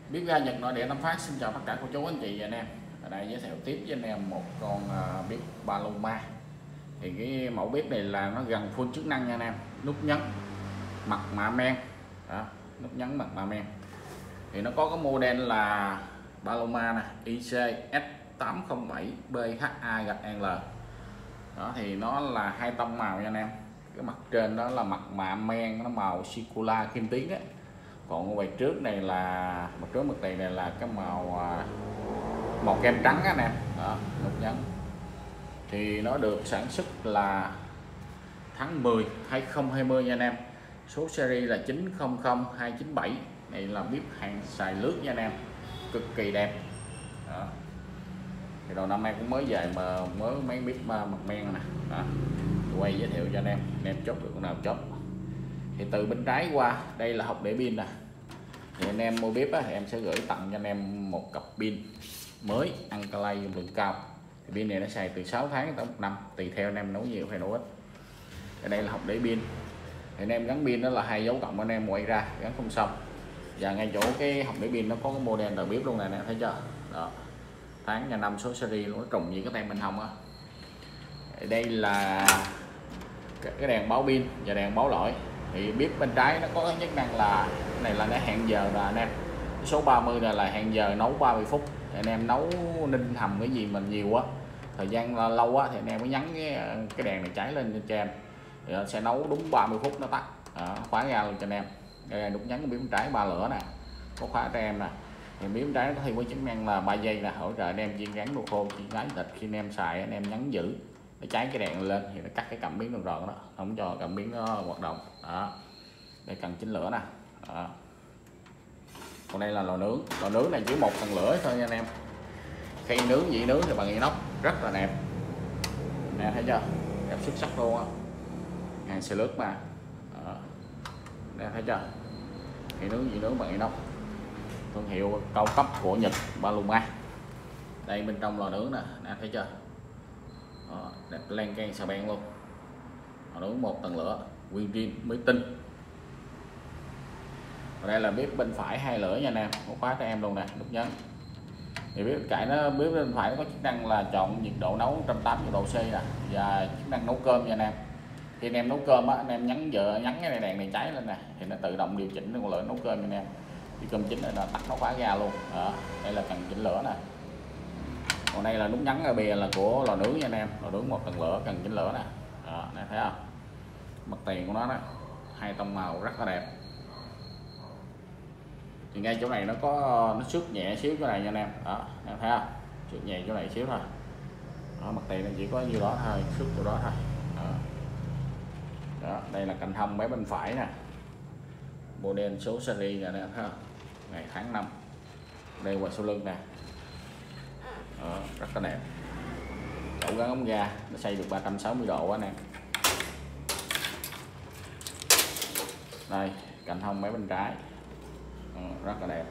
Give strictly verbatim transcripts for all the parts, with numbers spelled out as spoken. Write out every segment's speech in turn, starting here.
Biết ga Nhật Nội địa Tâm Phát xin chào tất cả cô chú anh chị và anh em. Ở đây giới thiệu tiếp với anh em một con uh, bếp Paloma. Thì cái mẫu bếp này là nó gần full chức năng nha anh em. Nút nhấn, mật mạ men. Đó, nút nhấn mật mạ men. Thì nó có cái model là Paloma nè, I C S tám không bảy B H A L. Đó thì nó là hai tông màu nha anh em. Cái mặt trên đó là mặt mạ men, nó màu Sikula kim tuyến đấy. Còn ngoài trước này là mặt trước mặt này này là cái màu màu kem trắng anh em. Đó, nút nhấn. Thì nó được sản xuất là tháng mười năm hai không hai không nha anh em. Số series là chín không không hai chín bảy. Này là bếp hàng xài lướt nha anh em, cực kỳ đẹp. Đó. Thì đầu năm nay cũng mới về mà mới mấy bếp mặt men nè. Đó. Quay giới thiệu cho anh em, anh em chốt được con nào chốt. Thì từ bên trái qua đây là hộp để pin nè. Thì anh em mua bếp á, thì em sẽ gửi tặng cho anh em một cặp pin mới Alkaline dung lượng cao. Thì pin này nó xài từ sáu tháng tới một năm, tùy theo anh em nấu nhiều hay nấu ít. Ở đây là hộp để pin. Thì anh em gắn pin đó là hai dấu cộng anh em quay ra gắn không xong. Và ngay chỗ cái hộp để pin nó có cái model đầu bếp luôn này nè, thấy chưa? Đó. Tháng, ngày, năm, số series nó trùng như cái tem bên hông á. Đây là cái đèn báo pin và đèn báo lỗi. Thì bếp bên trái nó có cái chức năng là cái này là cái hẹn giờ là anh em. Số ba mươi này là hẹn giờ nấu ba mươi phút. Thì anh em nấu ninh hầm cái gì mình nhiều quá, thời gian lâu quá thì anh em mới nhấn cái cái đèn này cháy lên cho em. Thì nó sẽ nấu đúng ba mươi phút nó tắt. Đó, khóa ra luôn cho anh em. Đây là nút nhấn của bếp bên trái ba lửa nè, có khóa cho em nè. Thì bếp bên trái nó có thêm với chức năng là ba giây là hỗ trợ anh em chiên rán đồ khô, chiên rán thịt. Khi anh em xài anh em nhấn giữ nó cháy cái đèn lên thì nó cắt cái cảm biến còn ròn đó, không cho cảm biến nó hoạt động. Đó, đây cần chỉnh lửa nè. Đó. Còn đây là lò nướng, lò nướng này chỉ một phần lửa thôi nha anh em. Khay nướng vị nướng thì bằng inox rất là đẹp nè, thấy chưa, đẹp xuất sắc luôn á, hàng xe lướt mà. Đó. Đây, thấy chưa, khay nướng vị nướng bằng inox, thương hiệu cao cấp của Nhật, Paloma. Đây bên trong lò nướng nè, nè thấy chưa. Đó, đẹp lan can xà beng luôn. Lò nướng một tầng lửa, nguyên zin mới tinh. Và đây là bếp bên phải hai lửa nha anh em, một khóa cho em luôn nè, nút nhấn. Thì bếp cạnh nó bếp bên phải nó có chức năng là chọn nhiệt độ nấu một trăm tám mươi độ C nè, và chức năng nấu cơm nha anh em. Khi anh em nấu cơm á, anh em nhấn giờ nhấn cái đèn này cháy lên nè thì nó tự động điều chỉnh con lửa nấu cơm nha anh em. Khi cơm chín là tắt nó khóa ra luôn. Đó, đây là cần chỉnh lửa nè. Còn đây là nút nhấn ở bìa là của lò nướng nha anh em, lò nướng một tầng lửa cần chỉnh lửa nè. Đó, này thấy không, mặt tiền của nó đó, hai tông màu rất là đẹp. Thì ngay chỗ này nó có nó xước nhẹ xíu chỗ này nha anh em. Đó, em thấy không, xước nhẹ chỗ này xíu thôi. Đó, mặt tiền nó chỉ có nhiêu đó thôi, xước chỗ đó thôi. Đó. Đó, đây là cạnh hông mấy bên phải nè, model số series nè, thấy không, ngày tháng năm. Đây qua sau lưng nè. Đó, rất là đẹp. Chậu gắn ống ga nó xoay được ba trăm sáu mươi độ anh em. Đây cạnh hông mấy bên trái. Ừ, rất là đẹp.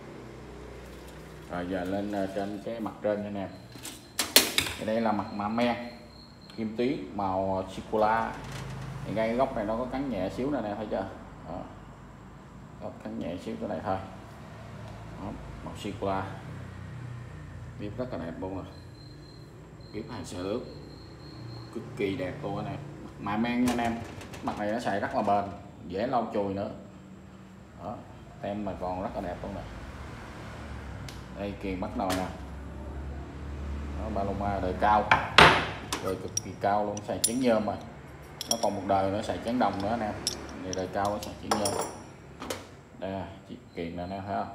Rồi giờ lên trên cái mặt trên nha anh em. Thì đây là mặt mạ men kim tuyến màu Sikula. Thì ngay góc này nó có cắn nhẹ xíu này nè, thấy chưa. Đó. Góc cắn nhẹ xíu cái này thôi. Đó, màu Sikula. Bếp rất là đẹp luôn rồi. Bếp hàng xe lướt cực kỳ đẹp luôn anh em. Mạ men nha anh em. Mặt này nó xài rất là bền, dễ lau chùi nữa. Đó, tem mà còn rất là đẹp luôn nè. Đây kiềng bắt nồi nè. Đó, Paloma đời cao, đời cực kỳ cao luôn, xài chén nhôm mà. Nó còn một đời nữa xài chén đồng nữa anh em. Đây đời cao nó xài chén nhôm. Đây là kiềng nè anh em thấy không.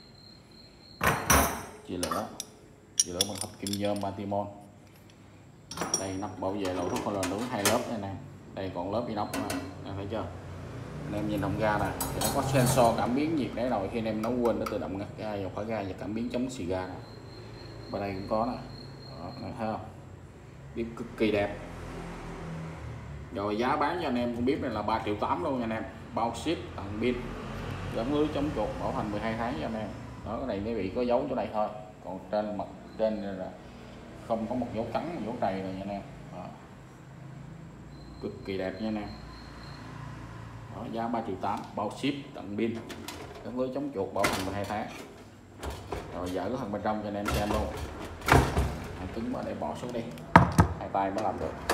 Chia lửa, chia lửa bằng hợp kim nhôm Batimon. Đây nắp bảo vệ lỗ thuốc lò nướng hai lớp này nè. Đây còn lớp inox nữa, em thấy chưa. Anh em nhìn hông ga nè, thì nó có sensor cảm biến nhiệt để rồi khi anh em nấu quên nó tự động ngắt ga và khóa ga và cảm biến chống xì ga. Bên đây cũng có nè. Đó, này thấy không, bếp cực kỳ đẹp. Rồi giá bán cho anh em con bếp này là ba triệu tám luôn nha anh em, bao ship tặng pin, gắn lưới chống chuột, bảo hành mười hai tháng cho anh em. Đó, cái này nó bị có dấu chỗ này thôi, còn trên mặt trên là không có một dấu cắn, một dấu trầy rồi nha anh em. Đó. Cực kỳ đẹp nha anh em. Đó, giá ba triệu tám, bao ship tặng pin, gắn lưới chống chuột, bảo hành mười hai tháng. Rồi dỡ cái phần bên trong cho anh em xem luôn. Hai cứng mà để bỏ xuống đi, hai tay mới làm được.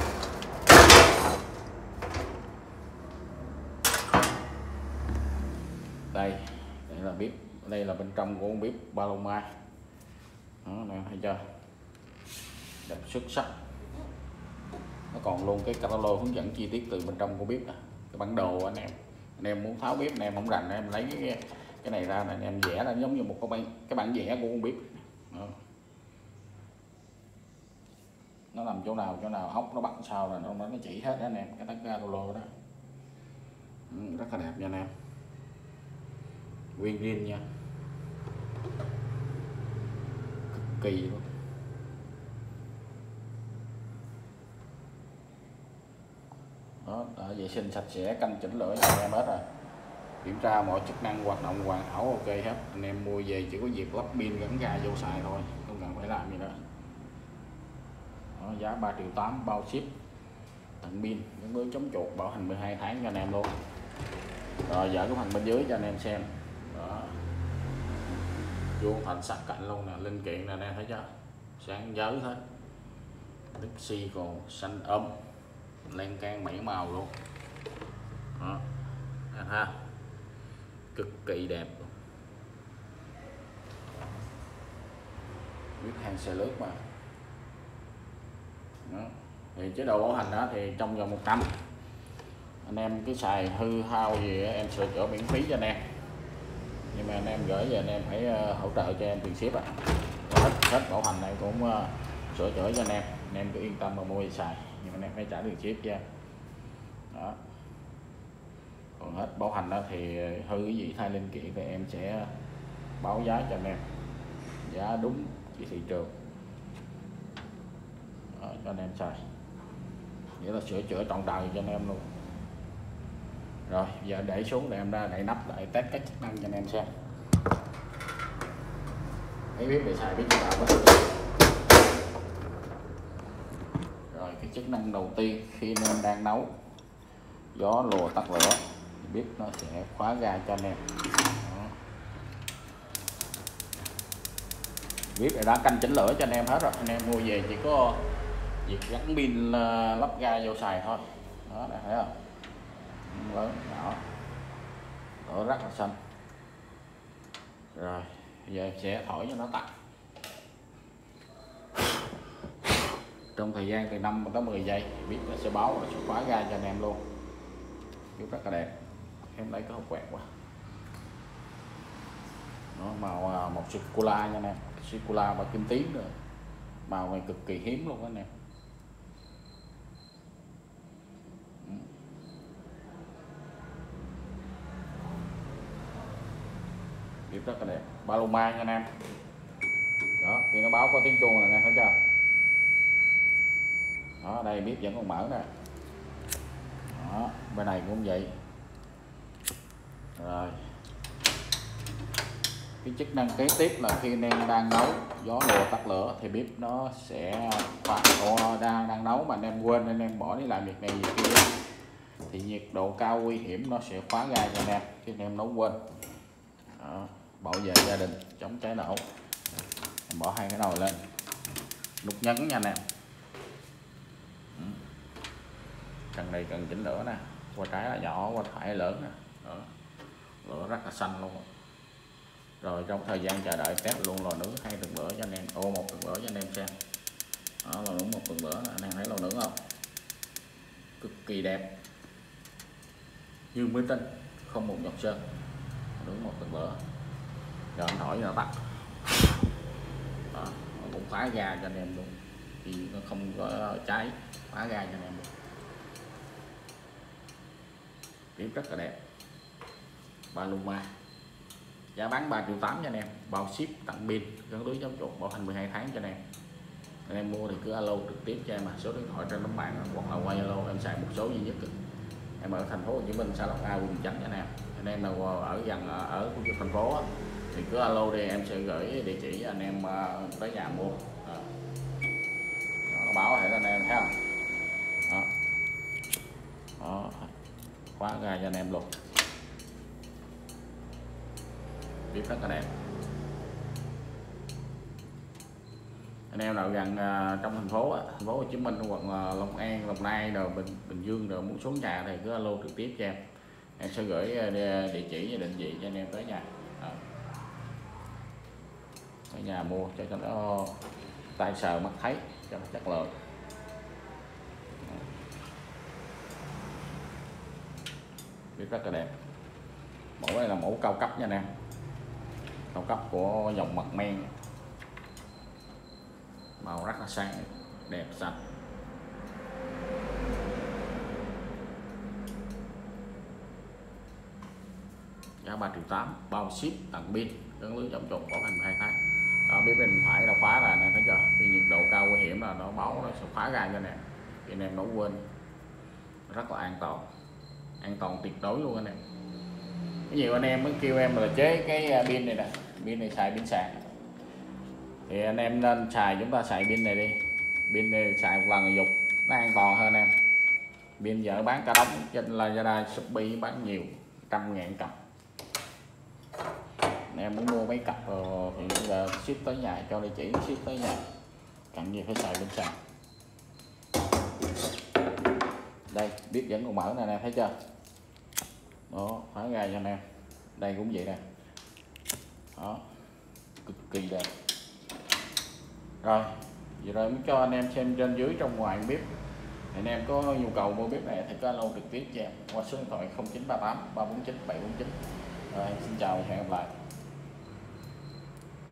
Đây, đây là bếp, đây là bên trong của con bếp Paloma. Đó, anh em thấy chưa? Đẹp xuất sắc. Nó còn luôn cái catalog hướng dẫn chi tiết từ bên trong của bếp nè, cái bản đồ. Anh em anh em muốn tháo bếp, anh em không rành em lấy cái cái này ra này, anh em vẽ ra giống như một cái bản cái bản vẽ của con bếp. Đó. Nó nằm chỗ nào chỗ nào ốc nó bắt sao là nó nó chỉ hết đó anh em, cái tấm catalog đó. Ừ, rất là đẹp nha anh em, nguyên zin nha, cực kỳ luôn. Đó, đã vệ sinh sạch sẽ, canh chỉnh lửa cho anh em hết rồi, kiểm tra mọi chức năng hoạt động hoàn hảo ok hết. Anh em mua về chỉ có việc lắp pin gắn ga vô xài thôi, không cần phải làm gì nữa. Đó, giá ba triệu tám bao ship, tặng pin gắn lưới chống chuột, bảo hành mười hai tháng cho anh em luôn. Rồi dỡ cái phần bên dưới cho anh em xem. Đó, vuông thành sắc cạnh luôn nè, linh kiện nè anh em thấy chưa, sáng giới hết, đức xi còn xanh ấm, lan can bảy màu luôn. Đó, ha, cực kỳ đẹp luôn. Biết hàng xe lướt mà. Đó. Thì chế độ bảo hành đó thì trong vòng một năm anh em cứ xài hư hao gì em sửa chữa miễn phí cho anh em, nhưng mà anh em gửi về anh em phải hỗ trợ cho em tiền ship à. Hết hết bảo hành này cũng uh, sửa chữa cho anh em, anh em cứ yên tâm mà mua gì xài, nhưng anh em phải trả tiền ship cho em. Đó, còn hết bảo hành đó thì hư cái gì thay linh kiện thì em sẽ báo giá cho anh em, giá đúng chỉ thị trường. Đó, cho anh em xài, nghĩa là sửa chữa trọn đời cho anh em luôn. Rồi giờ để xuống để em ra đậy nắp lại test các chức năng cho anh em xem. Thấy biết để xài biết như nào. Rồi cái chức năng đầu tiên khi anh em đang nấu, gió lùa tắt lửa, bếp nó sẽ khóa ga cho anh em. Đó. Bếp này đã canh chỉnh lửa cho anh em hết rồi, anh em mua về chỉ có việc gắn pin lắp ga vô xài thôi. Đó, đây thấy không, lớn nhỏ, lửa rất là xanh. Rồi giờ em sẽ thổi cho nó tắt. Trong thời gian từ năm tới mười giây bếp nó sẽ báo, nó sẽ khóa ga cho anh em luôn. Bếp rất là đẹp, em lấy cái hộp quẹt qua. Nó màu một sô cô la nha anh em, sô cô la và kim tím rồi, màu này cực kỳ hiếm luôn đó anh em. Bếp rất là đẹp, Paloma nha anh em. Đó, khi nó báo có tiếng chuông này nè, thấy chưa? Đó, đây bếp vẫn còn mở nè. Đó, bên này cũng vậy. Rồi cái chức năng kế tiếp là khi anh em đang nấu, gió lùa tắt lửa thì bếp nó sẽ phạt ô đang đang nấu mà anh em quên anh em bỏ đi làm việc này việc kia thì nhiệt độ cao nguy hiểm nó sẽ khóa ga cho anh em khi anh em nấu quên. Đó, bảo vệ gia đình chống cháy nổ. Em bỏ hai cái nồi lên, nút nhấn nha anh em. Cần này cần chỉnh lửa nè, qua trái là nhỏ, qua phải là lớn nè. Đó, lửa rất là xanh luôn. Rồi trong thời gian chờ đợi test luôn lò nướng hai tầng lửa cho anh em, ô một tầng lửa cho anh em xem. Đó, lò nướng một tầng lửa, anh em thấy lò nướng không, cực kỳ đẹp như mới tinh, không một giọt sơn, nướng một tầng lửa. Rồi anh thổi nó tắt. Đó, nó cũng khóa ga cho anh em luôn, thì nó không có cháy, khóa ga cho anh em luôn. Bếp rất là đẹp, Paloma, giá bán ba triệu tám cho anh em, bao ship tặng pin gắn lưới chống chuột, bảo hành mười hai tháng cho anh em. Anh em mua thì cứ alo trực tiếp cho em, mà số điện thoại trên tấm bảng hoặc là qua Zalo em xài một số duy nhất. Em ở thành phố Hồ Chí Minh, xã Lộc A, quận Chánh cho anh em. Anh em nào ở gần ở khu vực thành phố thì cứ alo đi, em sẽ gửi địa chỉ anh em tới nhà mua. Đó. Đó, báo hệ anh em thấy không? Đó. Đó, khóa ga cho anh em luôn. Bếp rất là đẹp. Anh em nào gần uh, trong thành phố thành phố Hồ Chí Minh hoặc là Long An, Đồng Nai rồi Bình Bình Dương rồi muốn xuống nhà thì cứ alo trực tiếp cho em, em sẽ gửi địa chỉ và định vị cho anh em tới nhà. À. Ở nhà mua cho cho nó tay sờ mắt thấy cho nó chất lượng. Bếp rất là đẹp. Mẫu này là mẫu cao cấp nha anh em, cao cấp của dòng mặt men, màu rất là sáng đẹp sạch. Giá ba triệu tám, bao ship tặng pin, gắn lưới chống trộm bảo hành hai tháng. Đó, biết bên phải là khóa là nè, thấy chưa? Khi nhiệt độ cao nguy hiểm là nó báo nó sẽ khóa ra cho nè, thì anh em nấu quên. Rất là an toàn, an toàn tuyệt đối luôn anh em. Nhiều anh em mới kêu em là chế cái pin này nè, pin này xài pin sạc, thì anh em nên xài, chúng ta xài pin này đi, pin này xài một lần là dục, nó an toàn hơn em. Pin giờ bán cả đống trên Lazada, Shopee bán nhiều, trăm ngàn cặp. Anh em muốn mua mấy cặp rồi thì bây giờ ship tới nhà, cho địa chỉ ship tới nhà, cần gì phải xài pin sạc. Đây bếp vẫn còn mở nè, nè thấy chưa? Đó, phá ra cho anh em. Đây cũng vậy nè. Đó, cực kỳ đẹp. Rồi, vậy rồi muốn cho anh em xem trên dưới trong ngoài bếp. Anh em có nhu cầu mua bếp này thì có alo trực tiếp cho em qua số điện thoại không chín ba tám ba bốn chín bảy bốn chín. Rồi, xin chào và hẹn gặp lại.